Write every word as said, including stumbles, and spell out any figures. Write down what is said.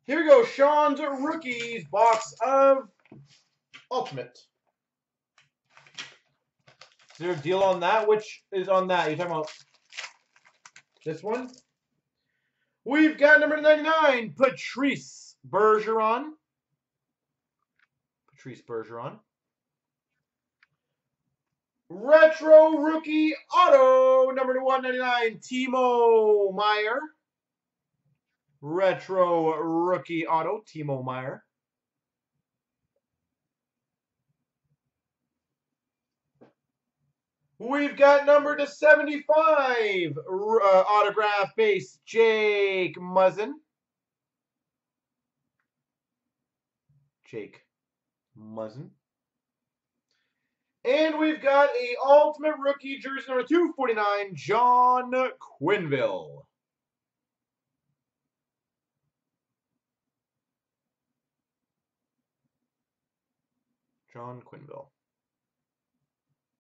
Here we go. Shaunsrookie box of Ultimate. Is there a deal on that? Which is on that? You're talking about this one? We've got number ninety-nine, Patrice Bergeron. Patrice Bergeron. Retro Rookie Auto, number one ninety-nine, Timo Meier. Retro Rookie Auto, Timo Meier. We've got number to seventy-five, uh, autograph base, Jake Muzzin. Jake Muzzin. And we've got a Ultimate Rookie jersey number two forty-nine, John Quenneville. John Quenneville.